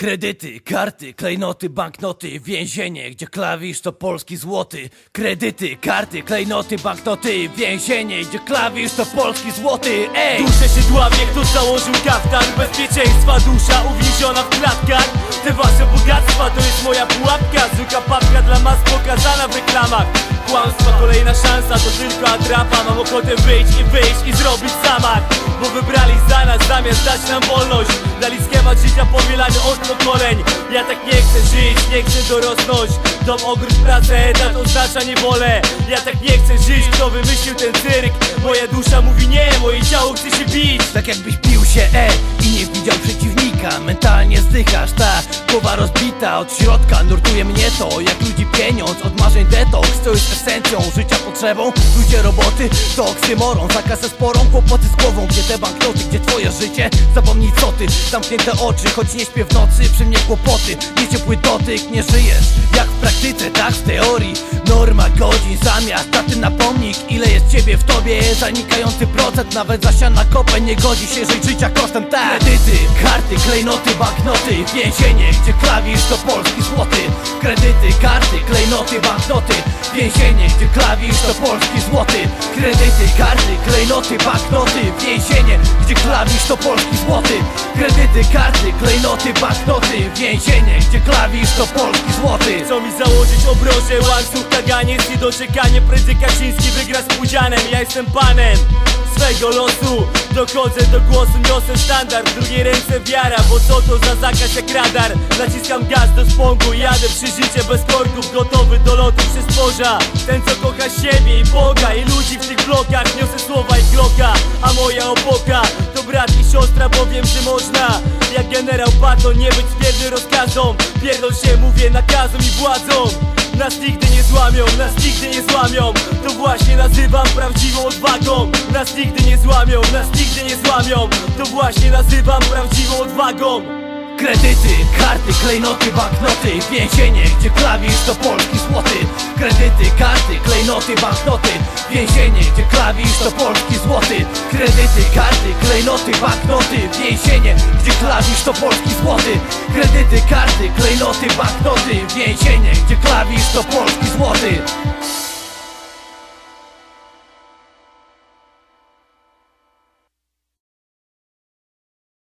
Kredyty, karty, klejnoty, banknoty, więzienie, gdzie klawisz to polski złoty. Kredyty, karty, klejnoty, banknoty, więzienie, gdzie klawisz to polski złoty. Ej! Duszę się dławię, kto założył kaftan. Bezpieczeństwa dusza uwięziona w klatkach. Te wasze bogactwa to jest moja pułapka. Zwykła papka dla mas pokazana w reklamach. Kłamstwa, kolejna szansa, to tylko atrapa. Mam ochotę wyjść i zrobić zamach. Bo wybrali za nas, zamiast dać nam wolność. Dali schemat życia powielany od pokoleń. Ja tak nie chcę żyć, nie chcę dorosnąć. Dom, ogród, praca, etat oznacza niewolę. Ja tak nie chcę żyć, kto wymyślił ten cyrk? Moja dusza mówi nie, moje ciało chce się bić. Tak jakbyś pił się i nie widział przeciwnika. Mentalnie zdychasz, ta głowa rozbita od środka. Nurtuje mnie to, jak ludzi pieniądz. Od marzeń detoks, co jest esencją życia, potrzebą. Ludzie roboty to oksymoron. Za kasę sporą, kłopoty z głową. Gdzie te banknoty, gdzie twoje życie? Zapomnij co ty, zamknięte oczy. Choć nie śpię w nocy, przy mnie kłopoty. Nie ciepły dotyk, nie żyjesz jak w praktyce, tak w teorii. Norma godzin zamiast daty na pomnik. Ile jest ciebie w tobie? Zanikający procent. Nawet za siana kopę nie godzi się żyć życia kosztem, tak. Kredyty, karty, klejnoty, banknoty, więzienie, gdzie klawisz to polski złoty. Kredyty, karty, klejnoty, banknoty, więzienie, gdzie klawisz to polski złoty. Kredyty, karty, klejnoty, banknoty, więzienie, gdzie klawisz to polski złoty. Kredyty, karty, klejnoty, banknoty, więzienie, gdzie klawisz to polski złoty. Co mi założyć obroże, łańcuch, kaganiec i doczekanie. Prędzej Kaczyński wygra z Pudzianem. Ja jestem panem swego losu, dochodzę do głosu, niosę standard. W drugiej ręce wiara, bo co to za zakaz jak radar. Naciskam gaz do spągu, jadę przy życie bez korków. Gotowy do lotu przez morza. Ten co kocha siebie i Boga i ludzi w tych blokach. Niosę słowa i gloka, a moja opoka to brat i siostra, bo wiem, że można jak generał Patton nie być wierny rozkazom. Pierdol się, mówię nakazom i władzom. Nas nigdy nie złamią, nas nigdy nie złamią. To właśnie nazywam prawdziwą odwagą. Nas nigdy nie złamią, nas nigdy nie złamią. To właśnie nazywam prawdziwą odwagą. Kredyty, karty, klejnoty, banknoty, więzienie, gdzie klawisz to polski złoty. Kredyty, karty, klejnoty, banknoty, więzienie, gdzie klawisz to polski złoty. Kredyty, karty, klejnoty, banknoty, więzienie, gdzie klawisz to polski złoty. Kredyty, karty, klejnoty, banknoty, więzienie, gdzie klawisz to polski złoty.